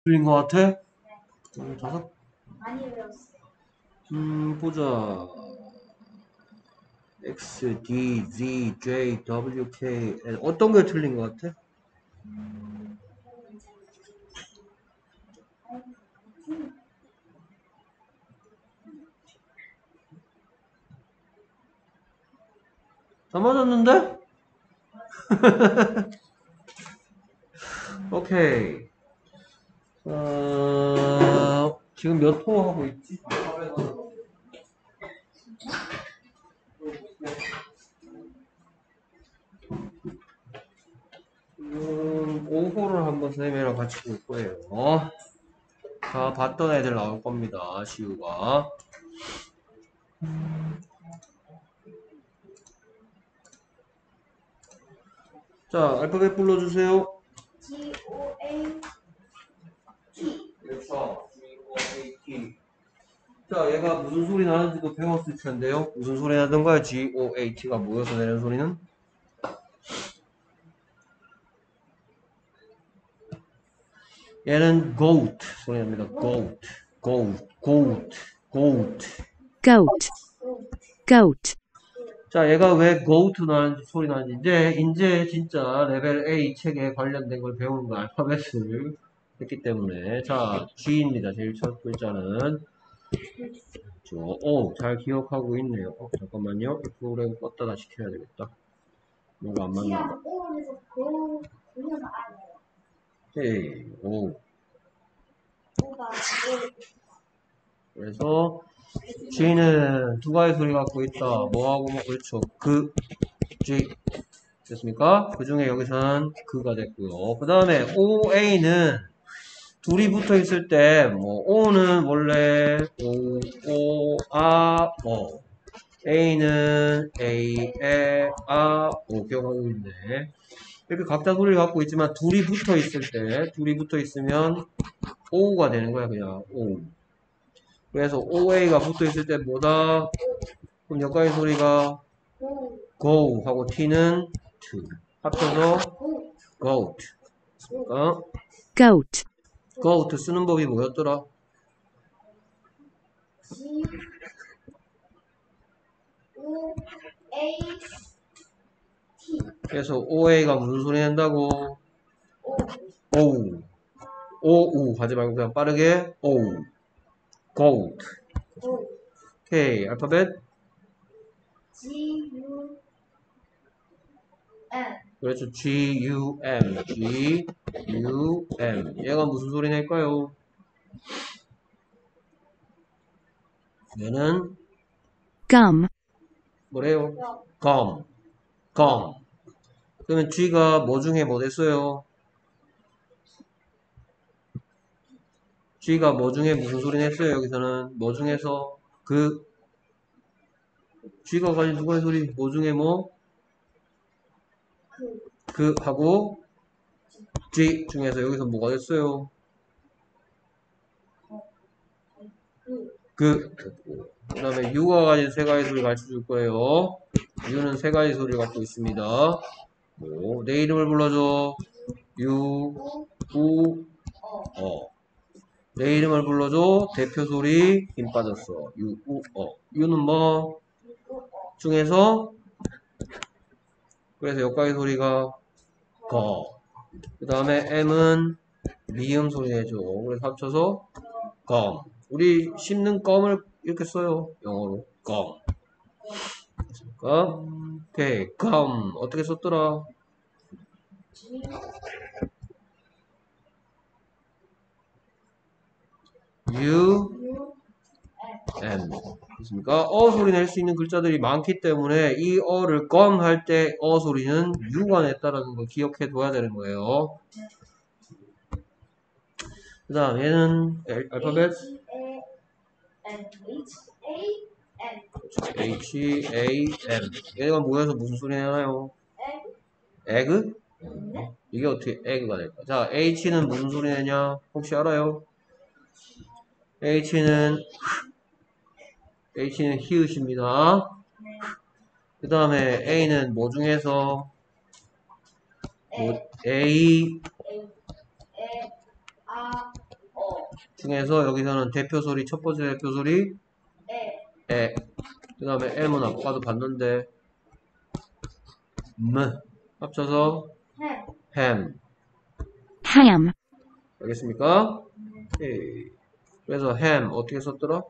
틀린 것 같아? 다섯? 많이 외웠어요. 보자. X, D, Z, J, W, K, L. 어떤 게 틀린 것 같아? 다 맞았는데? 오케이. 지금 몇 호 하고 있지? 5호를 한번 선생님이랑 같이 볼 거예요. 다 봤던 애들 나올 겁니다. 시우가. 자, 알파벳 불러주세요. G-O-A-T. 그렇죠. G-O-A-T. 자, 얘가 무슨 소리 나는지도 배웠을 텐데요. 무슨 소리 나던가요? G-O-A-T가 모여서 내는 소리는? 얘는 goat 소리 납니다. goat, goat, goat, goat. goat, goat, 자, 얘가 왜 goat 나는지 소리 나는지 이제 진짜 레벨 A 책에 관련된 걸 배우는 거 알파벳을 했기 때문에 자, G입니다. 제일 첫 글자는 잘 기억하고 있네요. 잠깐만요. 이 프로그램 껐다 다시 켜야 되겠다. 뭐가 안 맞나? G랑 O에서 고르면 안 돼요. 오케이, 오. O가 그래서 G는 두 가지 소리 갖고 있다. 뭐하고 뭐 그렇죠. G 됐습니까? 그 중에 여기서는 그가 됐고요. 그 다음에 OA는 둘이 붙어 있을 때 뭐 O는 원래 A는 A, 에, 기억하고 있네. 이렇게 각자 소리를 갖고 있지만 둘이 붙어 있을 때 둘이 붙어 있으면 O가 되는 거야 그냥 O. 그래서 OA가 붙어 있을 때 뭐다? 그럼 여기까지 소리가 go 하고 T는 to 합쳐서 goat. goat, goat 쓰는 법이 뭐였더라? G-O-A-T. 그래서 OA가 무슨 소리 낸다고? O. O. OU 하지 말고 그냥 빠르게 O. goat. O. 오케이. 알파벳? G-U-M. 그렇죠. G-U-M. G-U-M. 얘가 무슨 소리 낼까요? 얘는 gum, 뭐래요? gum. gum. 그러면 G가 뭐 중에 뭐 됐어요? G가 뭐 중에 무슨 소리 냈어요? 여기서는 뭐 중에서 G가 가진 두 가지 소리 뭐 중에 뭐? 그 하고 G 중에서 여기서 뭐가 됐어요? 그 다음에 U가 가진 세 가지 소리 가르쳐 줄 거예요. U는 세 가지 소리를 갖고 있습니다. 내 이름을 불러줘. U, U, 내 이름을 불러줘. 대표 소리 힘 빠졌어. U, U, U는 뭐? 중에서 그래서 여기까지 소리가 거. 그 다음에 M은 미음 소리 내줘. 그래서 합쳐서 검. 우리 씹는 껌을 이렇게 써요. 영어로. 검. 됐습니까? 오케이. 검. 어떻게 썼더라? U, M. 됐습니까? 소리 낼 수 있는 글자들이 많기 때문에 이 어를 검 할 때 소리는 U가 냈다라는 거 기억해 둬야 되는 거예요. 그 다음 얘는 알파벳 H-A-M. 얘가 모여서 무슨 소리 내나요? 에그? 이게 어떻게 에그가 될까? 자, H는 무슨 소리 내냐? 혹시 알아요? H는 히읗입니다. 그 다음에 A는 뭐 중에서 A 중에서 여기서는 대표 소리, 첫 번째 대표 소리, 에. 그 다음에 M은 아까도 봤는데, 합쳐서 햄. ham, 알겠습니까? 오케이. 그래서 햄 어떻게 썼더라?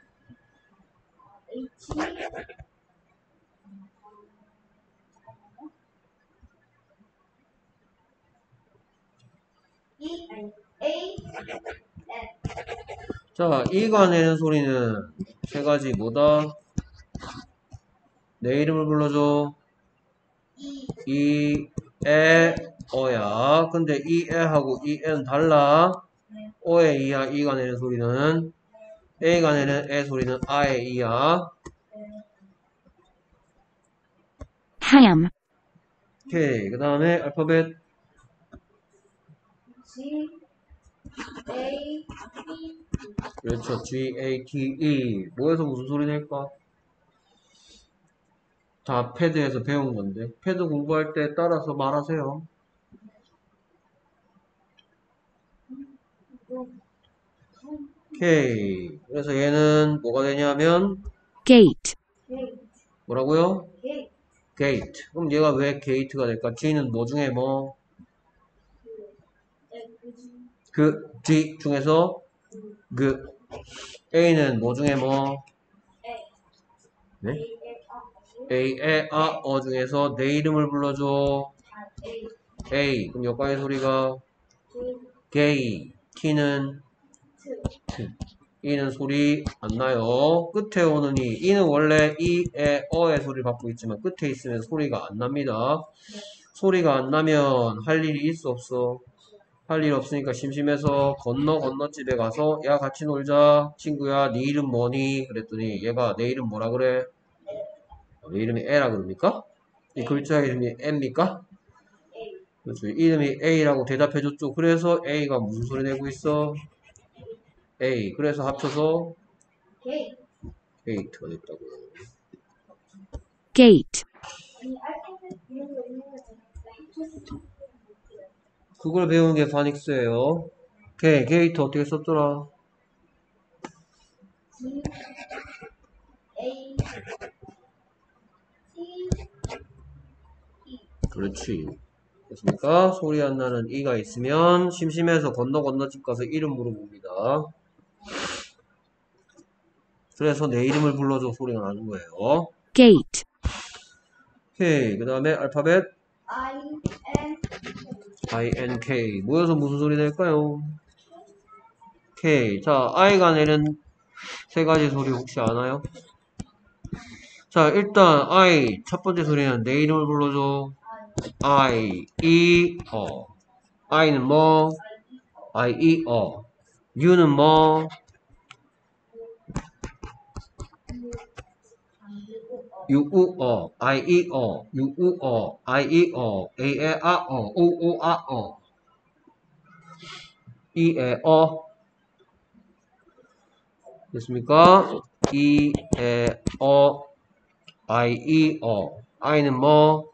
H E A N 자, 이가 내는 소리는 세 가지 뭐다? 내 이름을 불러줘. 이, 에, 어야. 근데 이, 에하고 이, 에는 달라. 어의 이야, 이가 내는 소리는. A가 내는 에 소리는 아의 이야. ham, 오케이. 그 다음에 알파벳 G A T 그렇죠. G-A-T-E. 뭐에서 무슨 소리 낼까? 다 패드에서 배운 건데. 패드 공부할 때 따라서 말하세요. 오케이. 그래서 얘는 뭐가 되냐면, gate, 뭐라고요? G 게이트. 그럼 얘가 왜 게이트가 될까? G는 뭐 중에 뭐? 그 G 중에서 그 A는 뭐 중에 뭐? 네? A, 에, 아, 어 중에서 내 이름을 불러줘. A. 그럼 여기까지 소리가 게이. T는 E는 소리 안 나요. 끝에 오는 E는 원래 이, 에, 어의 소리를 받고 있지만 끝에 있으면 소리가 안 납니다. 소리가 안 나면 할 일이 있어 없어? 할 일 없으니까 심심해서 건너집에 가서 야 같이 놀자 친구야 네 이름 뭐니? 그랬더니 얘가 내 이름 뭐라 그래? 내 이름이 A라 그럽니까? 이 글자 이름이 M입니까? 그렇죠. 이름이 A라고 대답해줬죠. 그래서 A가 무슨 소리 내고 있어? A. 그래서 합쳐서 K 게이트가 됐다고요. gate, 아니 알파벳 이런 거 있는 거 합쳤어. 그걸 배우는 게 파닉스예요. 게이트 어떻게 썼더라? G A T 그렇지. 됐습니까? 소리 안 나는 E가 있으면 심심해서 건너집 가서 이름 물어봅니다. 그래서 내 이름을 불러줘 소리가 나는 거예요. gate, 오케이. 그 다음에 알파벳 I N INK. 모여서 무슨 소리 낼까요? K. 자, I가 내는 세 가지 소리 혹시 아나요? 자, 일단 I 첫 번째 소리는 내 이름을 불러줘. I, E, 어. I는 뭐? I, E, 어. U는 뭐? U, U, 어. I, E, 어. U, U, 어. I, E, 어. A, E, 아, 어. O, O, 아, 어. E, E, 어. 됐습니까? E, E, 어. I, E, 어. I는 뭐?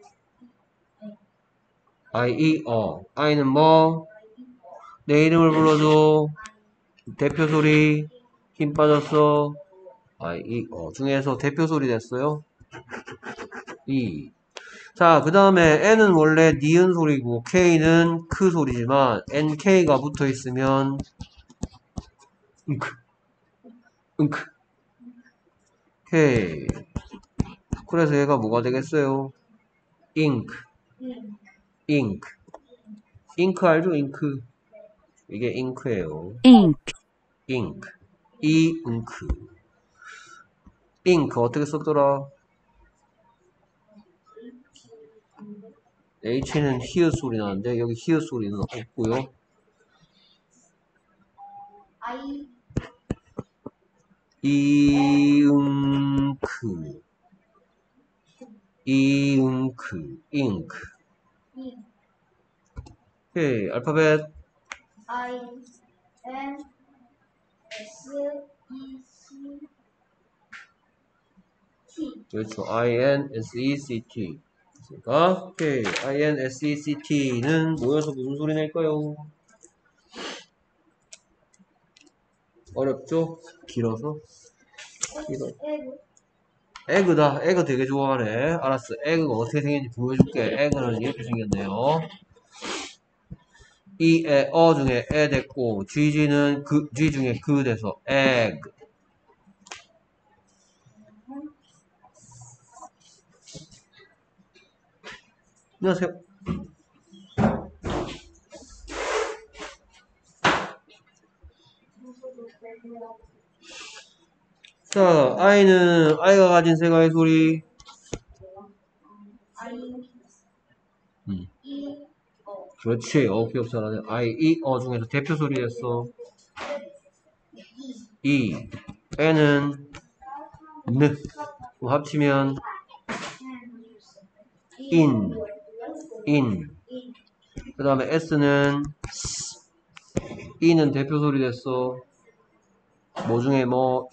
I, E, 어. I는 뭐? 내 이름을 불러줘. 대표 소리. 힘 빠졌어. I, E, 어. 중에서 대표 소리 됐어요. E. 자, 그 다음에 N은 원래 니은 소리고 K는 크 소리지만 NK가 붙어 있으면 응크, 응크. K. 그래서 얘가 뭐가 되겠어요? 잉크, 잉크. 잉크 알죠? 잉크. 이게 잉크예요. ink, 잉크. 이 잉크. 잉크 어떻게 썼더라? H는 히읗 소리 나는데 여기 히읗 소리는 없고요. I 이응크. 이응크. 잉크. E 오케이. 알파벳 I N S E C T 그렇죠. INSECT. 됐습니까? 오케이. INSECT는 모여서 무슨 소리 낼까요? 어렵죠? 길어서. 길어. 에그. 에그다. 에그 되게 좋아하네. 알았어. 에그가 어떻게 생겼는지 보여줄게. 에그는 이렇게 생겼네요. 이, 에, 어 중에 에 됐고, GG는 G 중에 그 돼서, 에그. 안녕하세요. 자, 아이가 가진 세 가지 소리. 아이. 음. 이. 그렇지. 기억 잘하네. 이, 중에서 대표 소리였어. 이. 에는 느. 그럼 합치면 인. 그 다음에 S는 E는 대표 소리 됐어. 뭐 중에 뭐,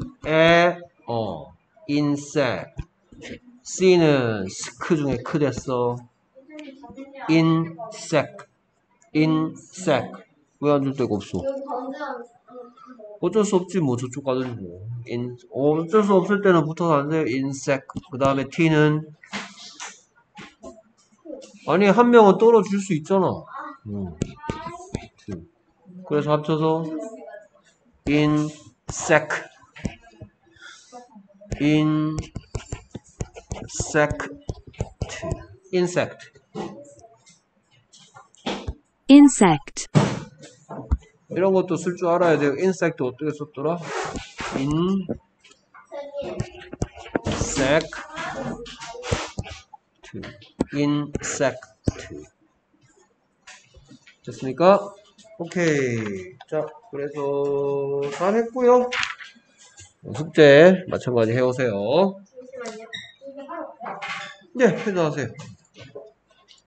insect. C는 스크 중에 크 됐어. insect. 왜 안 줄 데가 없어? 여기 가운데 어쩔 수 없지, 뭐, 저쪽 가든지 뭐. 어쩔 수 없을 때는 붙어서 안 돼. insect. 그 다음에 T는, 아니, 한 명은 떨어질 수 있잖아. 그래서 합쳐서, insect. insect, 이런 것도 쓸 줄 알아야 돼요. insect 어떻게 썼더라? insect. 됐습니까? 오케이. 자, 그래서 잘 했고요. 숙제 마찬가지 해오세요. 잠시만요. 이게 하루. 네, 해도 하세요.